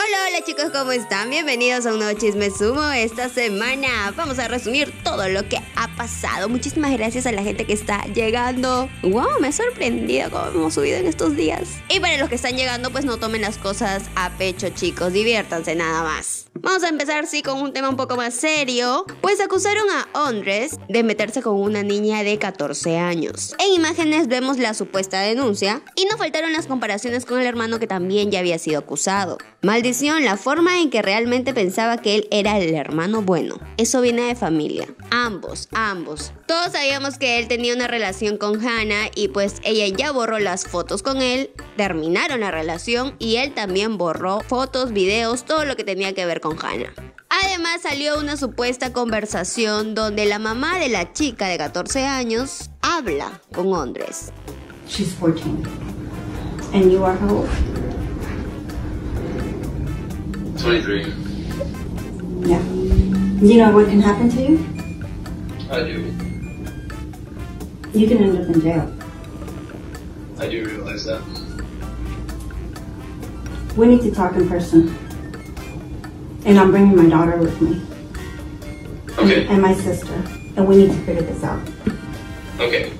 Hola, hola chicos, ¿cómo están? Bienvenidos a un nuevo Chisme Sumo. Esta semana vamos a resumir todo lo que ha pasado. Muchísimas gracias a la gente que está llegando. Wow, me ha sorprendido cómo hemos subido en estos días. Y para los que están llegando, pues no tomen las cosas a pecho, chicos. Diviértanse nada más. Vamos a empezar, sí, con un tema un poco más serio. Pues acusaron a Ondres de meterse con una niña de 14 años. En imágenes vemos la supuesta denuncia y no faltaron las comparaciones con el hermano que también ya había sido acusado. Maldición, la forma en que realmente pensaba que él era el hermano bueno. Eso viene de familia. Ambos. Todos sabíamos que él tenía una relación con Hannah y pues ella ya borró las fotos con él, terminaron la relación y él también borró fotos, videos, todo lo que tenía que ver con Hannah. Además salió una supuesta conversación donde la mamá de la chica de 14 años habla con Ondres. She's 14. And you are how old? 23. Yeah. You know what can happen to you? I do. You can end up in jail. I do realize that. We need to talk in person. And I'm bringing my daughter with me. Okay. And my sister. And we need to figure this out. Okay.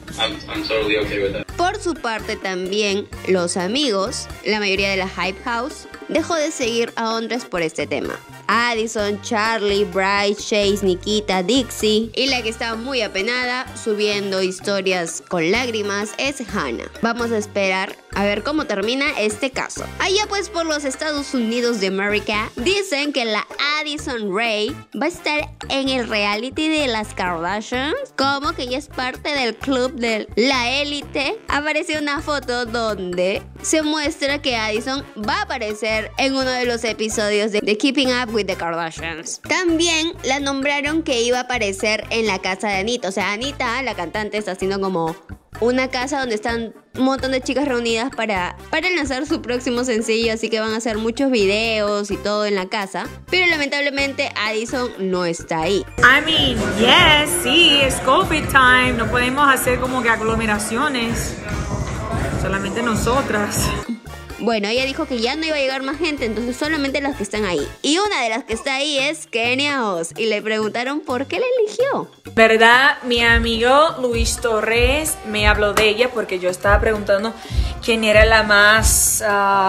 I'm totally okay with that. Por su parte también, los amigos, la mayoría de la Hype House, dejó de seguir a Ondres por este tema. Addison, Charlie, Bryce, Chase, Nikita, Dixie y la que está muy apenada subiendo historias con lágrimas es Hannah. Vamos a esperar a ver cómo termina este caso. Allá pues por los Estados Unidos de América dicen que la Addison Rae va a estar en el reality de las Kardashians, como que ella es parte del club de la élite. Apareció una foto donde se muestra que Addison va a aparecer en uno de los episodios de Keeping Up with the Kardashians. También la nombraron que iba a aparecer en la casa de Anita. O sea, Anita, la cantante, está haciendo como una casa donde están un montón de chicas reunidas para lanzar su próximo sencillo, así que van a hacer muchos videos y todo en la casa. Pero lamentablemente Addison no está ahí. I mean, yes, sí, es COVID time, no podemos hacer como que aglomeraciones, solamente nosotras. Bueno, ella dijo que ya no iba a llegar más gente, entonces solamente las que están ahí. Y una de las que está ahí es Kenia Oz. Y le preguntaron por qué la eligió. ¿Verdad? Mi amigo Luis Torres me habló de ella porque yo estaba preguntando quién era la más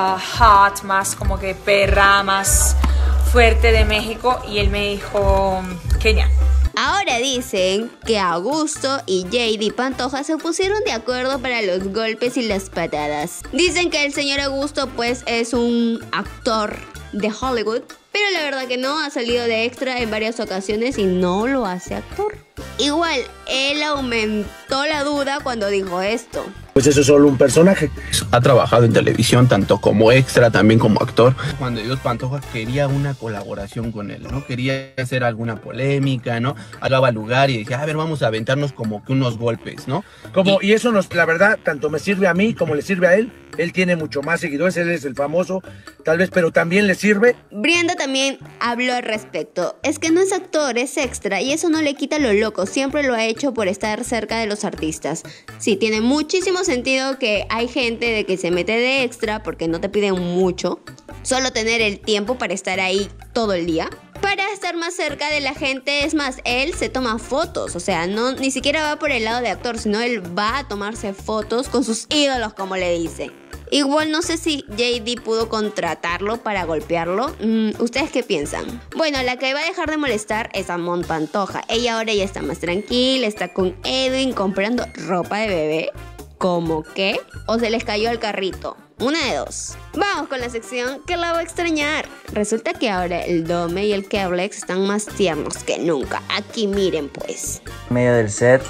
hot, más como que perra, más fuerte de México. Y él me dijo Kenia. Ahora dicen que Augusto y JD Pantoja se pusieron de acuerdo para los golpes y las patadas. Dicen que el señor Augusto pues es un actor de Hollywood, pero la verdad que no, ha salido de extra en varias ocasiones y no lo hace actor. Igual, él aumentó la duda cuando dijo esto. Pues eso es solo un personaje. Ha trabajado en televisión tanto como extra, también como actor. Juan de Dios Pantoja quería una colaboración con él, ¿no? Quería hacer alguna polémica, ¿no? Daba lugar y decía, a ver, vamos a aventarnos como que unos golpes, ¿no? Y eso la verdad, tanto me sirve a mí como le sirve a él. Él tiene mucho más seguidores, él es el famoso, tal vez, pero también le sirve. Brianda también habló al respecto. Es que no es actor, es extra y eso no le quita lo loco. Siempre lo ha hecho por estar cerca de los artistas. Sí, tiene muchísimo sentido que hay gente de que se mete de extra porque no te piden mucho. Solo tener el tiempo para estar ahí todo el día. Para estar más cerca de la gente, es más, él se toma fotos, o sea, ni siquiera va por el lado de actor, sino él va a tomarse fotos con sus ídolos, como le dice. Igual no sé si JD pudo contratarlo para golpearlo. ¿Ustedes qué piensan? Bueno, la que va a dejar de molestar es Amon Pantoja. Ella ahora ya está más tranquila, está con Edwin comprando ropa de bebé. ¿Cómo qué? ¿O se les cayó el carrito? Una de dos. Vamos con la sección que la va a extrañar. Resulta que ahora el Dome y el Keblex están más tiernos que nunca. Aquí miren pues. En medio del set,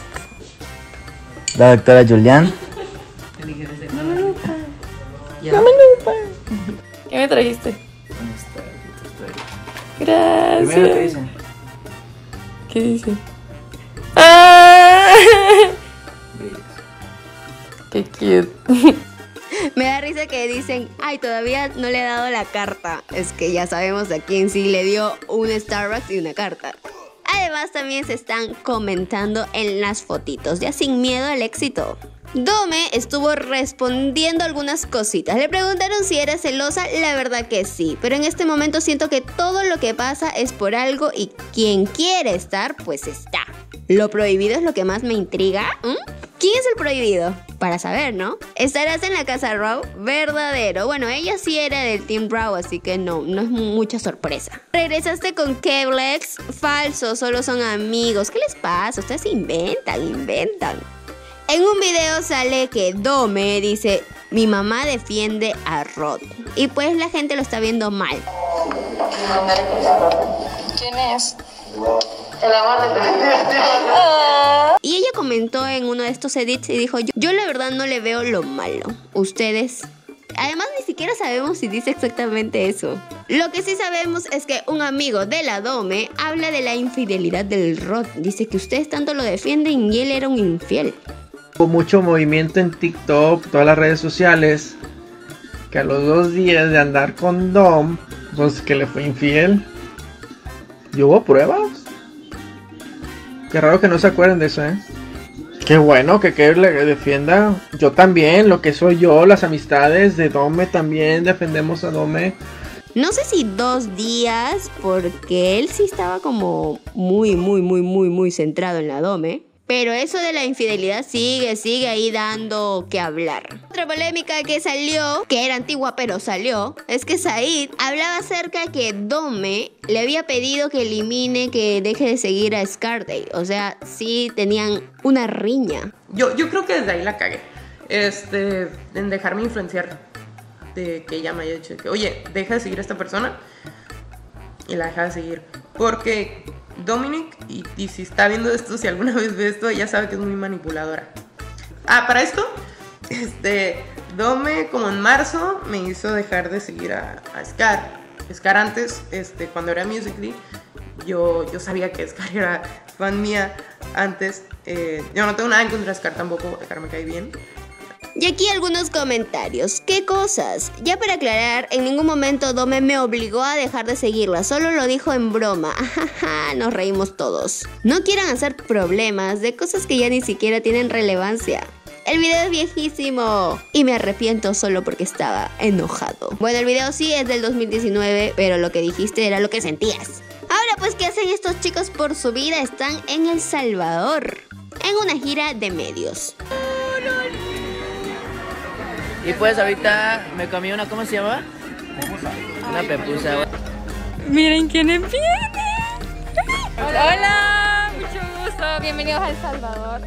la doctora Julián. ¿Qué me trajiste? Primero, ¿qué Gracias. dicen? ¿Qué dice? ¡Ah! ¡Qué cute! Me da risa que dicen, ay, todavía no le he dado la carta. Es que ya sabemos a quién sí le dio un Starbucks y una carta. Además también se están comentando en las fotitos, ya sin miedo al éxito. Dome estuvo respondiendo algunas cositas. Le preguntaron si era celosa, la verdad que sí. Pero en este momento siento que todo lo que pasa es por algo y quien quiere estar, pues está. ¿Lo prohibido es lo que más me intriga? ¿Quién es el prohibido? Para saber, ¿no? ¿Estarás en la casa Raw? Verdadero. Bueno, ella sí era del Team Raw, así que no es mucha sorpresa. ¿Regresaste con Kevlex? Falso, solo son amigos. ¿Qué les pasa? Ustedes inventan. En un video sale que Dome dice, mi mamá defiende a Rod. Y pues la gente lo está viendo mal. ¿Quién es? El amor de tu vida. Y ella comentó en uno de estos edits y dijo, yo la verdad no le veo lo malo. Ustedes... Además ni siquiera sabemos si dice exactamente eso. Lo que sí sabemos es que un amigo de la Dome habla de la infidelidad del Rod. Dice que ustedes tanto lo defienden y él era un infiel. Hubo mucho movimiento en TikTok, todas las redes sociales, que a los 2 días de andar con Dom, pues que le fue infiel. ¿Y hubo pruebas? Qué raro que no se acuerden de eso, ¿eh? Qué bueno que Kev le defienda. Yo también, lo que soy yo, las amistades de Dome también defendemos a Dome. No sé si 2 días, porque él sí estaba como muy centrado en la Dome. Pero eso de la infidelidad sigue ahí dando que hablar. Otra polémica que salió, que era antigua pero salió, es que Said hablaba acerca de que Dome le había pedido que elimine, que deje de seguir a Scarday. O sea, sí tenían una riña. Yo creo que desde ahí la cagué. En dejarme influenciar de que ella me haya dicho que, oye, deja de seguir a esta persona. Y la deja de seguir. Porque Dominic, y si está viendo esto, si alguna vez ve esto, ella sabe que es muy manipuladora. Para esto, Dome, como en marzo, me hizo dejar de seguir a Scar. Scar antes, cuando era Musical.ly, yo sabía que Scar era fan mía antes. Yo no tengo nada en contra de Scar tampoco, Scar me cae bien. Y aquí algunos comentarios. ¿Qué cosas? Ya para aclarar, en ningún momento Dome me obligó a dejar de seguirla, solo lo dijo en broma. Ajaja, nos reímos todos. No quieran hacer problemas de cosas que ya ni siquiera tienen relevancia. El video es viejísimo y me arrepiento solo porque estaba enojado. Bueno, el video sí es del 2019, pero lo que dijiste era lo que sentías. Ahora pues, ¿qué hacen estos chicos por su vida? Están en El Salvador, en una gira de medios. Y pues ahorita me comí una, ¿cómo se llama? Una pepusa. Miren quién viene. Hola, mucho gusto. Bienvenidos a El Salvador.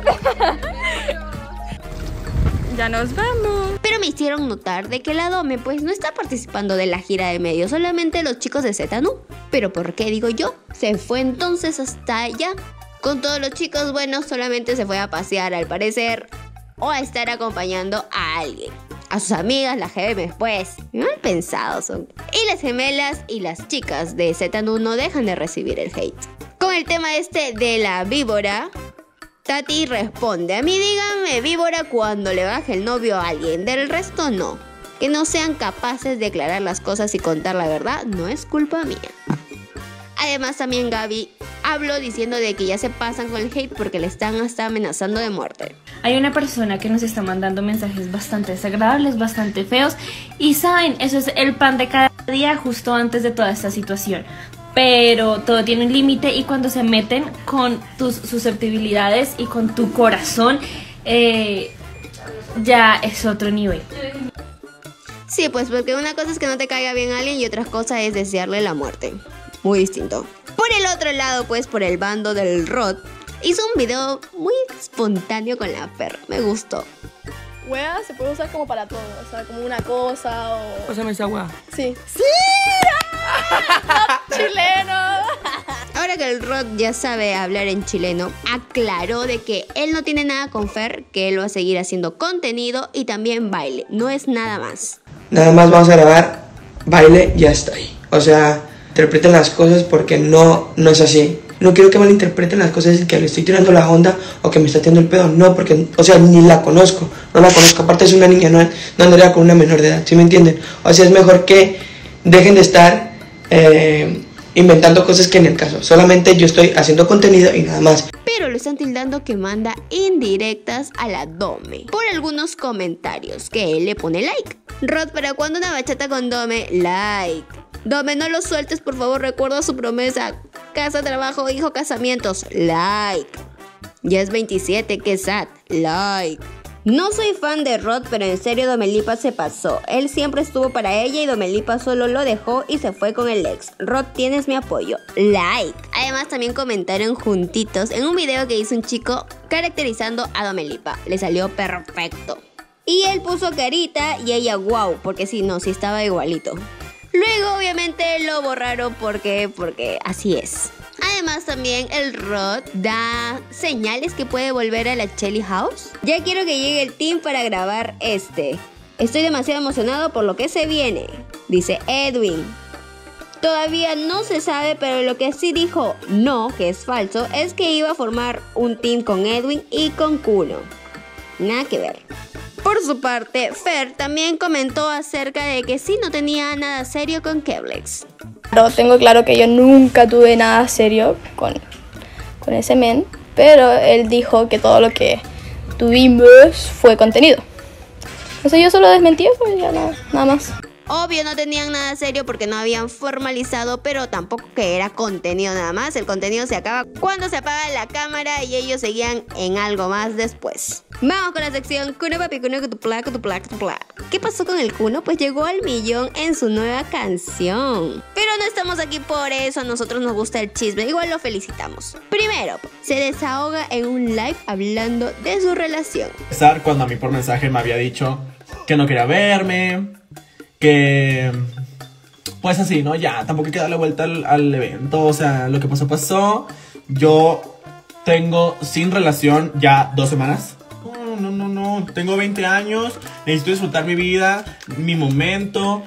Ya nos vamos. Pero me hicieron notar de que la Dome pues no está participando de la gira de medios, solamente los chicos de ZNU. ¿Pero por qué digo yo? Se fue entonces hasta allá. Con todos los chicos, bueno, solamente se fue a pasear al parecer, o a estar acompañando a alguien. A sus amigas, las GM, pues. Mal pensados son. Y las gemelas y las chicas de ZNU no dejan de recibir el hate. Con el tema de la víbora, Tati responde: a mí díganme víbora cuando le baje el novio a alguien, del resto no. Que no sean capaces de aclarar las cosas y contar la verdad no es culpa mía. Además también Gaby habló diciendo de que ya se pasan con el hate porque le están hasta amenazando de muerte. Hay una persona que nos está mandando mensajes bastante desagradables, bastante feos, y saben, eso es el pan de cada día justo antes de toda esta situación. Pero todo tiene un límite y cuando se meten con tus susceptibilidades y con tu corazón, ya es otro nivel. Sí, pues porque una cosa es que no te caiga bien a alguien y otra cosa es desearle la muerte. Muy distinto. Por el otro lado, pues por el bando del Rod, hizo un video muy espontáneo con la Fer. Me gustó. Wea se puede usar como para todo, o sea, como una cosa o... Pásame esa wea. Sí. ¡Sí! ¡Chileno! Ahora que el Rod ya sabe hablar en chileno, aclaró de que él no tiene nada con Fer, que él va a seguir haciendo contenido y también baile. No es nada más. Nada más vamos a grabar baile, ya está ahí. O sea, interpreten las cosas porque no es así. No quiero que malinterpreten las cosas y que le estoy tirando la onda o que me está tirando el pedo. No, porque, o sea, ni la conozco. No la conozco. Aparte es una niña, no andaría con una menor de edad, ¿sí me entienden? O sea, es mejor que dejen de estar inventando cosas que en el caso. Solamente yo estoy haciendo contenido y nada más. Pero lo están tildando que manda indirectas a la Dome por algunos comentarios que él le pone like. Rod, ¿para cuándo una bachata con Dome? Like. Dome, no lo sueltes, por favor, recuerda su promesa. Casa, trabajo, hijo, casamientos. Like. Ya es 27, qué sad. Like. No soy fan de Rod, pero en serio Domelipa se pasó. Él siempre estuvo para ella y Domelipa solo lo dejó y se fue con el ex. Rod, tienes mi apoyo. Like. Además también comentaron juntitos en un video que hizo un chico caracterizando a Domelipa. Le salió perfecto. Y él puso carita y ella wow, porque sí estaba igualito. Luego obviamente lo borraron porque así es. Además también el Rod da señales que puede volver a la Shelly House. Ya quiero que llegue el team para grabar este. Estoy demasiado emocionado por lo que se viene, dice Edwin. Todavía no se sabe, pero lo que sí dijo no, que es falso, es que iba a formar un team con Edwin y con Kuno. Nada que ver. Por su parte, Fer también comentó acerca de que sí no tenía nada serio con Keblex. Pero tengo claro que yo nunca tuve nada serio con ese men, pero él dijo que todo lo que tuvimos fue contenido. Entonces yo solo desmentí eso y ya nada más. Obvio no tenían nada serio porque no habían formalizado, pero tampoco que era contenido nada más. El contenido se acaba cuando se apaga la cámara y ellos seguían en algo más después. Vamos con la sección Kuno papi, Kuno kutupla, kutupla, kutupla. ¿Qué pasó con el Kuno? Pues llegó al 1.000.000 en su nueva canción. Pero no estamos aquí por eso, a nosotros nos gusta el chisme, igual lo felicitamos. Primero, se desahoga en un live hablando de su relación. Cuando a mí por mensaje me había dicho que no quería verme, que pues así, ¿no? Ya, tampoco hay que darle vuelta al evento, o sea, lo que pasó. Yo tengo sin relación ya 2 semanas. No, tengo 20 años, necesito disfrutar mi vida, mi momento,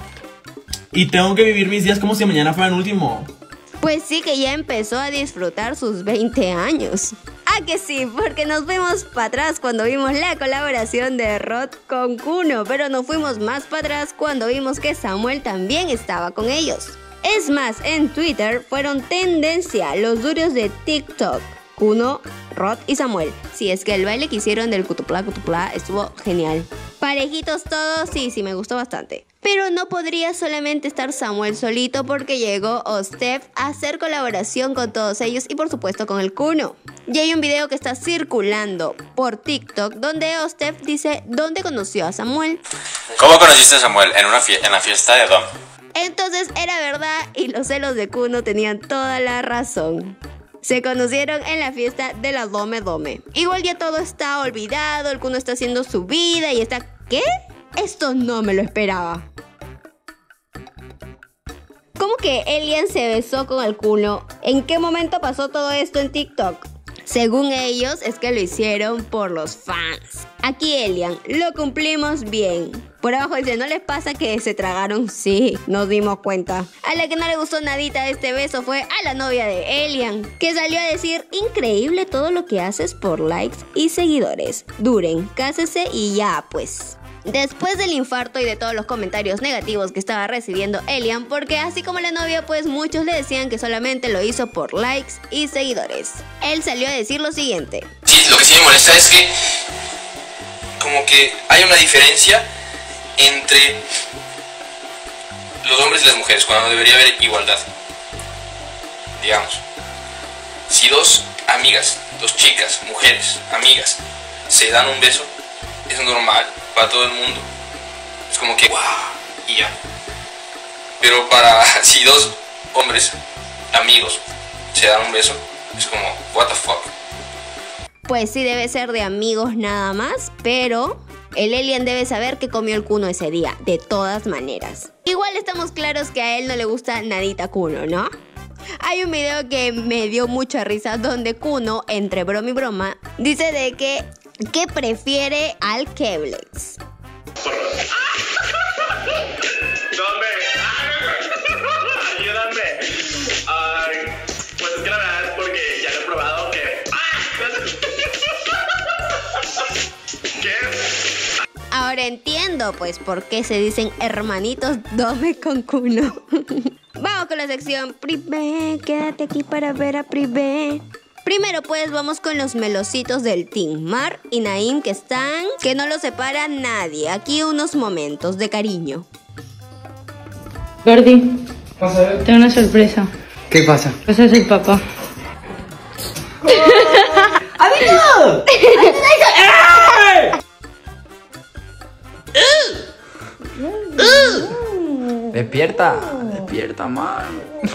y tengo que vivir mis días como si mañana fuera el último. Pues sí que ya empezó a disfrutar sus 20 años. Ah, que sí, porque nos fuimos para atrás cuando vimos la colaboración de Rod con Kuno, pero nos fuimos más para atrás cuando vimos que Samuel también estaba con ellos. Es más, en Twitter fueron tendencia los duros de TikTok. Kuno, Rod y Samuel. Sí, es que el baile que hicieron del kutupla estuvo genial. Parejitos todos, sí, me gustó bastante. Pero no podría solamente estar Samuel solito porque llegó Ostef a hacer colaboración con todos ellos y por supuesto con el Kuno. Y hay un video que está circulando por TikTok donde Ostef dice dónde conoció a Samuel. ¿Cómo conociste a Samuel? En la fiesta de Dom. Entonces era verdad y los celos de Kuno tenían toda la razón. Se conocieron en la fiesta de la Dome. Igual ya todo está olvidado, el Kuno está haciendo su vida y está... ¿Qué? Esto no me lo esperaba. ¿Cómo que Elian se besó con el Kuno? ¿En qué momento pasó todo esto en TikTok? Según ellos, es que lo hicieron por los fans. Aquí Elian, lo cumplimos bien. Por abajo dice, ¿no les pasa que se tragaron? Sí, nos dimos cuenta. A la que no le gustó nadita de este beso fue a la novia de Elian, que salió a decir, increíble todo lo que haces por likes y seguidores. Duren, cásese y ya pues. Después del infarto y de todos los comentarios negativos que estaba recibiendo Elian, porque así como la novia, pues muchos le decían que solamente lo hizo por likes y seguidores. Él salió a decir lo siguiente. Sí, lo que sí me molesta es que como que hay una diferencia entre los hombres y las mujeres, cuando debería haber igualdad. Digamos, si 2 amigas, 2 chicas, mujeres, amigas, se dan un beso, es normal para todo el mundo. Es como que wow, y ya. Pero si 2 hombres, amigos, se dan un beso, es como what the fuck. Pues sí, debe ser de amigos nada más, pero el Elian debe saber que comió el Kuno ese día, de todas maneras. Igual estamos claros que a él no le gusta nadita Kuno, ¿no? Hay un video que me dio mucha risa donde Kuno, entre broma y broma, dice de que prefiere al Keblex. Ayúdame. Pues es que la verdad es porque ya lo he probado que... ¿Qué? Ahora entiendo pues por qué se dicen hermanitos Dome con Kuno. Vamos con la sección Privé, quédate aquí para ver a Privé. Primero pues vamos con los melositos del team, Mar y Naim, que no los separa nadie. Aquí unos momentos de cariño. Gordy, tengo una sorpresa. ¿Qué pasa? Vas a ser papá. ¡Amigo! Despierta, despierta, man.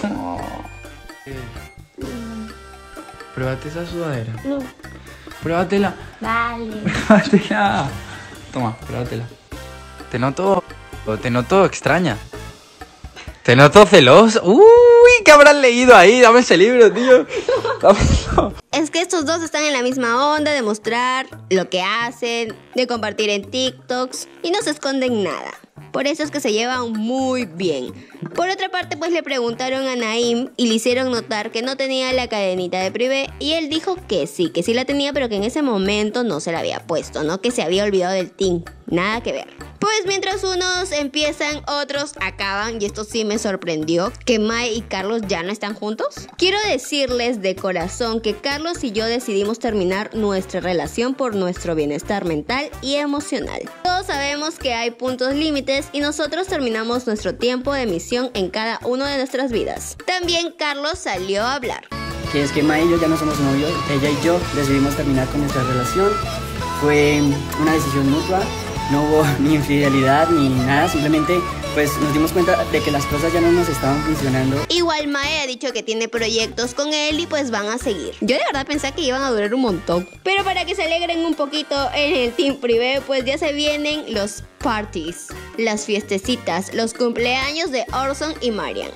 Pruébate esa sudadera. No. Pruébatela. Vale. Pruébatela. Toma, pruébatela. Te noto extraña. Te noto celoso. Uy, ¿qué habrán leído ahí? Dame ese libro, tío. Dámelo. Es que estos dos están en la misma onda de mostrar lo que hacen, de compartir en TikToks y no se esconden nada. Por eso es que se llevan muy bien. Por otra parte, pues le preguntaron a Naim y le hicieron notar que no tenía la cadenita de privé y él dijo que sí la tenía, pero que en ese momento no se la había puesto, ¿no? Que se había olvidado del team. Nada que ver. Pues mientras unos empiezan, otros acaban, y esto sí me sorprendió, que Mae y Carlos ya no están juntos. Quiero decirles de corazón que Carlos y yo decidimos terminar nuestra relación por nuestro bienestar mental y emocional. Todos sabemos que hay puntos límites y nosotros terminamos nuestro tiempo de emisión en cada una de nuestras vidas. También Carlos salió a hablar. Que es que Mae y yo ya no somos novios, ella y yo decidimos terminar con nuestra relación. Fue una decisión mutua. No hubo ni infidelidad ni nada, simplemente pues nos dimos cuenta de que las cosas ya no nos estaban funcionando. Igual Mae ha dicho que tiene proyectos con él y pues van a seguir. Yo de verdad pensé que iban a durar un montón. Pero para que se alegren un poquito en el team privé, pues ya se vienen los parties, las fiestecitas, los cumpleaños de Orson y Marian.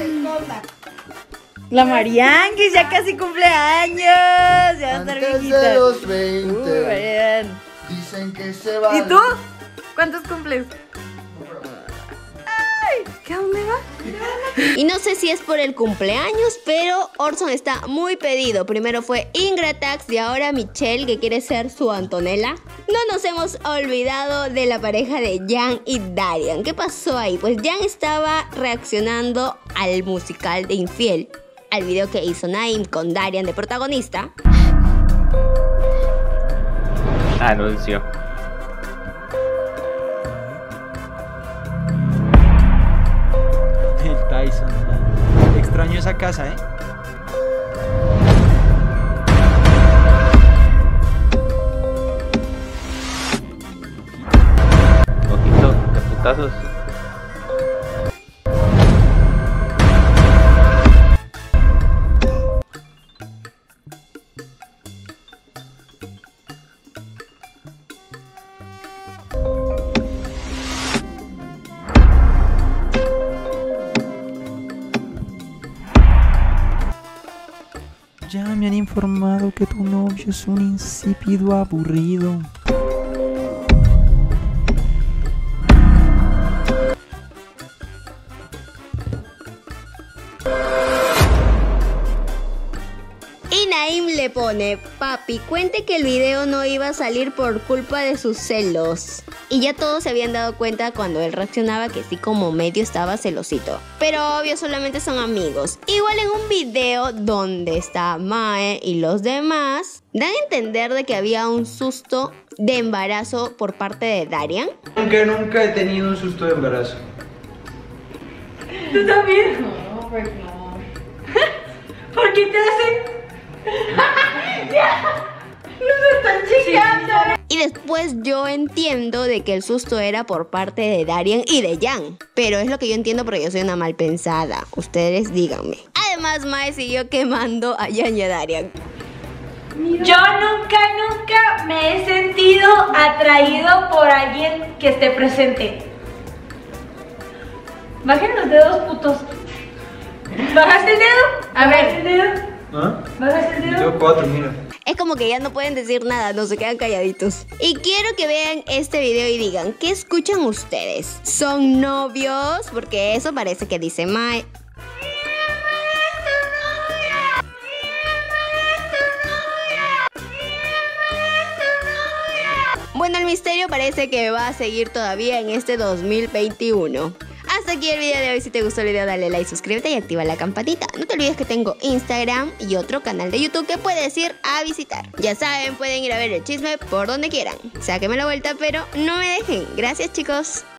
La Marian, que ya casi cumpleaños. Ya va a estar viejita. De los 20. Marian. Dicen que se va. ¿Y tú? ¿Cuántos cumples? Ay, ¿qué a dónde va? Y no sé si es por el cumpleaños, pero Orson está muy pedido. Primero fue Ingratax y ahora Michelle, que quiere ser su Antonella. No nos hemos olvidado de la pareja de Jan y Darian. ¿Qué pasó ahí? Pues Jan estaba reaccionando al musical de Infiel, al video que hizo Naim con Darian de protagonista. Anuncio. El Tyson. Extraño esa casa, ¿eh? Poquito de putazos. Ya me han informado que tu novio es un insípido aburrido. Y Naim le pone: papi, cuente que el video no iba a salir por culpa de sus celos. Y ya todos se habían dado cuenta cuando él reaccionaba que sí, como medio estaba celosito. Pero obvio, solamente son amigos. Igual en un video donde está Mae y los demás, dan a entender de que había un susto de embarazo por parte de Darian. Aunque nunca he tenido un susto de embarazo. ¿Tú también? No, pues no. ¿Por qué te hacen? ¡Nos están chingando! Y después yo entiendo de que el susto era por parte de Darian y de Jan. Pero es lo que yo entiendo porque yo soy una mal pensada. Ustedes díganme. Además, Mae siguió quemando a Jan y a Darian. Yo nunca me he sentido atraído por alguien que esté presente. Bajen los dedos, putos. ¿Bajaste el dedo? A ver, el dedo. ¿Ah? ¿Bajaste el dedo? Yo 4, mira. Es como que ya no pueden decir nada, no se quedan calladitos. Y quiero que vean este video y digan, ¿qué escuchan ustedes? ¿Son novios? Porque eso parece que dice Mae. Bueno, el misterio parece que va a seguir todavía en este 2021. Hasta aquí el video de hoy. Si te gustó el video, dale like, suscríbete y activa la campanita. No te olvides que tengo Instagram y otro canal de YouTube que puedes ir a visitar. Ya saben, pueden ir a ver el chisme por donde quieran. Sáquenme la vuelta, pero no me dejen. Gracias, chicos.